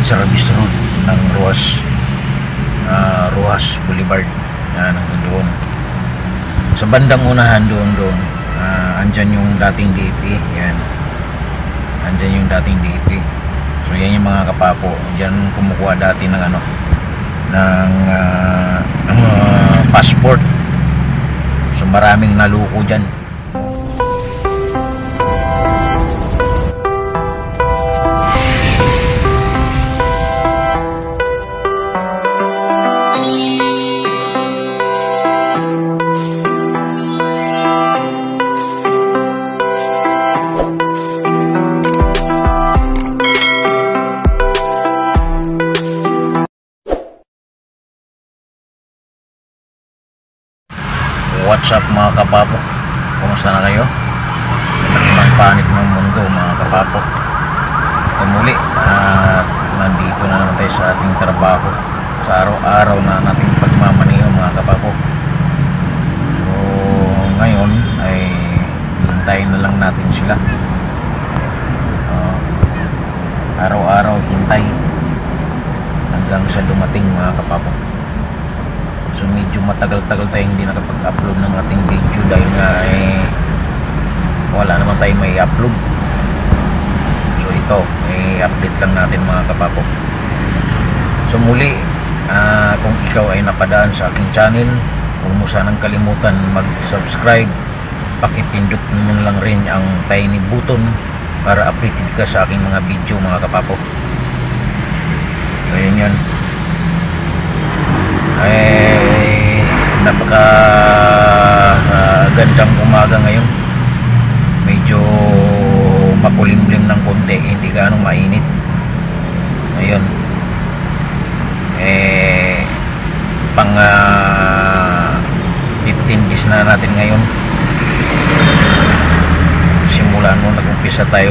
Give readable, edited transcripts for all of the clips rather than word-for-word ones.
Service Road ng Rojas Boulevard. Yan, doon sa bandang unahan, doon andyan yung dating DP. Yan, andyan yung dating DP. So yan yung mga kapapo, dyan kumukuha dati ng passport. So maraming naluko dyan. What's up mga kapapo? Kumusta na kayo? Ang panik ng mundo mga kapapo. Ito muli at nandito na naman tayo sa ating trabaho, sa araw-araw na nating pagmamaneho mga kapapo. So ngayon ay hintayin na lang natin sila. Araw-araw hintay hanggang sa dumating mga kapapo. So medyo matagal-tagal tayong hindi nakapag-upload ng ating video dahil nga wala naman tayong may upload. So ito, update lang natin mga kapapo. So muli, kung ikaw ay napadaan sa aking channel, huwag mo sanang kalimutan mag-subscribe. Pakipindot mo lang rin ang tiny button para updated ka sa aking mga video mga kapapo. So yun yun. Napaka gandang umaga ngayon. Medyo makulimlim ng konti, hindi gaano mainit. Ayun, pang 15 days na natin ngayon. Simula nung nag-umpisa tayo,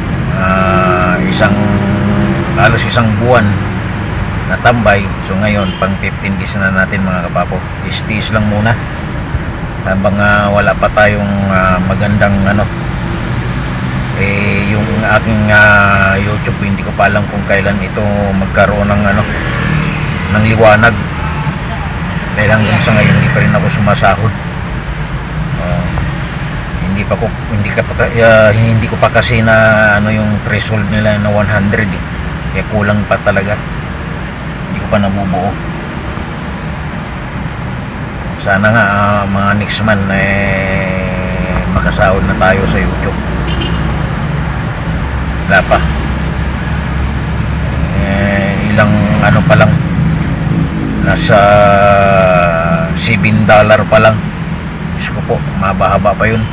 halos isang buwan natambay. So ngayon pang 15 days na natin mga kapapo. Istis lang muna habang wala pa tayong magandang yung aking YouTube, hindi ko pa alam kung kailan ito magkaroon ng liwanag dahil hanggang sa ngayon hindi pa rin ako sumasahod. Hindi ko pa kasi na yung threshold nila na 100 kaya kulang pa talaga, hindi ko pa nabubuo. Sana nga mga next month makasahod na tayo sa YouTube. Wala pa, ilang pa lang, nasa $7 pa lang. Diyos ko po, mahaba-haba pa yun.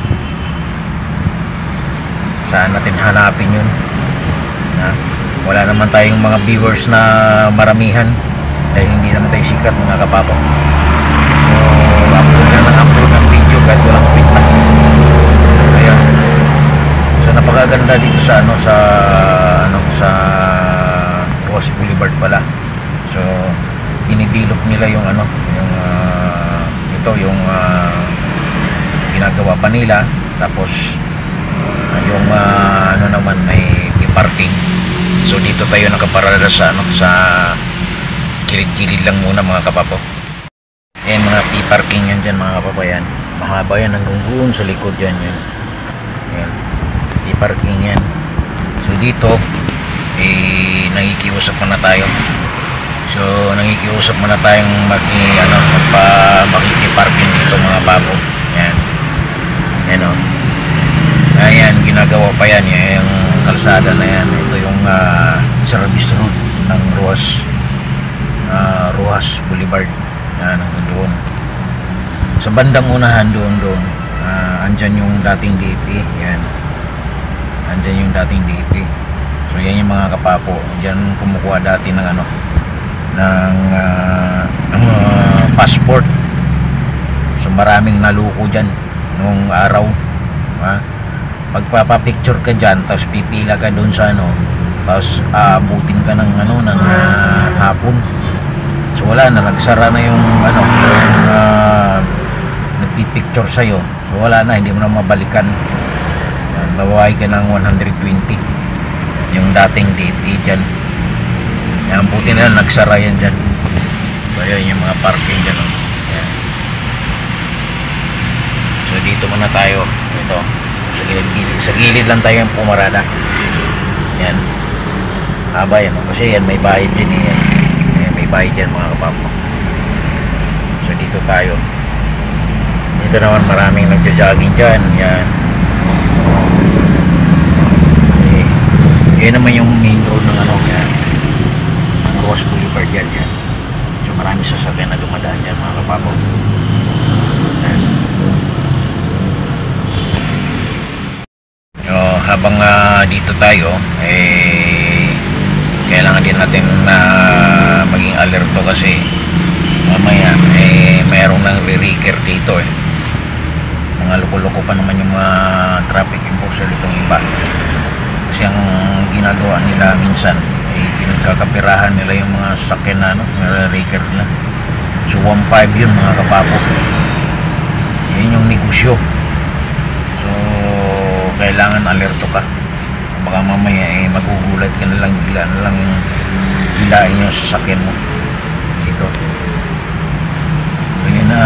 Saan natin hanapin yun? Wala naman tayong mga viewers na maramihan dahil hindi naman tayo sikat mga kapapo. So upload ng video kahit walang kwenta. Ayan. So napakaganda dito sa Rojas Boulevard pala. So dinidevelop nila yung yung ginagawa pa nila, tapos yung naman ay parking. So dito tayo nakaparada sa kilid-kilid lang muna mga kapapo. Mga P-parking yan dyan mga kapapo. Yan, mahaba yan hanggang doon sa likod yan. Yan, P-parking yan. So dito nakikiusap muna tayo. So nakikiusap muna tayong makikiparking dito mga kapapo. Yan, yan o. Ayan, ginagawa pa yan yung kalsada na yan. Ito yung Service Road ng Rojas Boulevard. Yan, doon sa bandang unahan, doon andyan yung dating DP. Yan, andyan yung dating DP. So yan yung mga kapapo, dyan kumukuha dati ng passport. So maraming naluko dyan nung araw. Pagpapapicture ka dyan, tapos pipila ka doon sa tapos abutin ka ng hapon. So wala na, nagsara na yung nagpipicture sa'yo. So wala na, hindi mo na mabalikan. Babawi ka ng 120 yung dating DP dyan. Yan, buti na lang nagsara yan dyan. So yan yung mga parking dyan. Oh. Yan. So dito muna tayo. Ito. Sa gilid lang tayo yung pumarada. Yan. Haba yan. Kasi yan may bayad dyan. Yan. Yan, may bayad dyan mga kapapo. So dito tayo. Dito naman maraming nagja-jogging dyan. Yan. Okay. Yan naman yung main road ng ano. Yan. Ang Ross Boulevard yan. Yan. So maraming sasakyan na dumadaan dyan mga kapapo. Yan. So, habang dito tayo kailangan din natin na maging alerto kasi mamaya mayroong nang re-reeker dito mga loko-loko pa naman yung mga traffic enforcer ditong iba kasi ang ginagawa nila minsan pinagkakapirahan nila yung mga sakyan na re-reeker nila. So 1.5 yun mga kapapo, yun yung negosyo. So kailangan alerto ka, baka mamaya magugulat ka na lang, bigla na lang yung hilain yung sasakyan mo dito. Yun na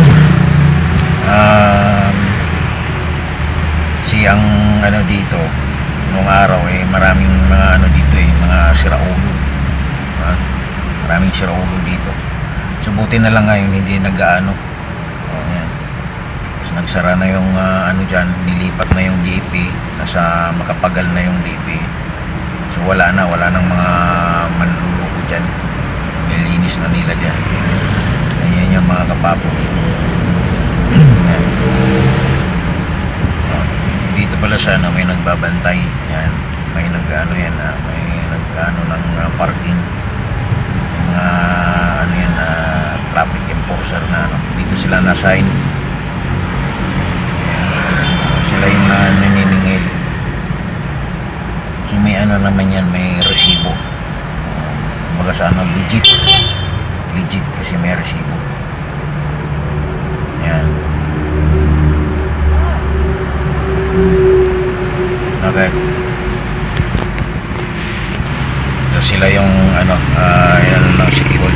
ang ano dito nung araw maraming mga ano dito mga siraulo, maraming siraulo dito. So buti na lang ngayon hindi nag-aano. Yan. Nagsara na yung ano dyan, nilipat na yung DP, nasa Makapagal na yung DP. So wala nang mga manluloko dyan, nilinis na nila dyan. Ayan yung mga kapapo. Dito pala sana may nagbabantay. Yan, may nag-ano yan, may nag-ano ng parking, mga ano yan, traffic enforcer na ano. Dito sila na-sign. Sila yung naniningil. So may ano naman yan, may resibo. Baga sa ano, legit kasi may resibo. Yan. Okay. So sila yung ano, yan lang City Hall.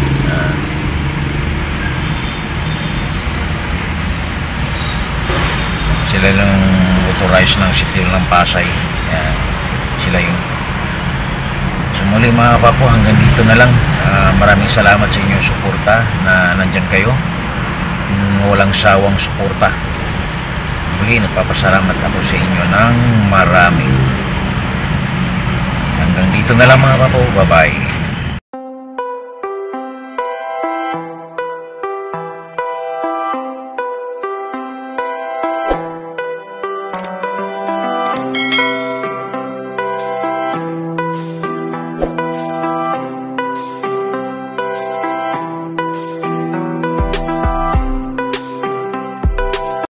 Sila lang authorized ng City Hall ng Pasay. Yan. Sila yun. So muli mga kapapo, hanggang dito na lang. Maraming salamat sa inyong suporta na nandyan kayo. Walang sawang suporta. Muli nagpapasalamat ako sa inyo ng marami. Hanggang dito na lang mga kapapo. Bye bye.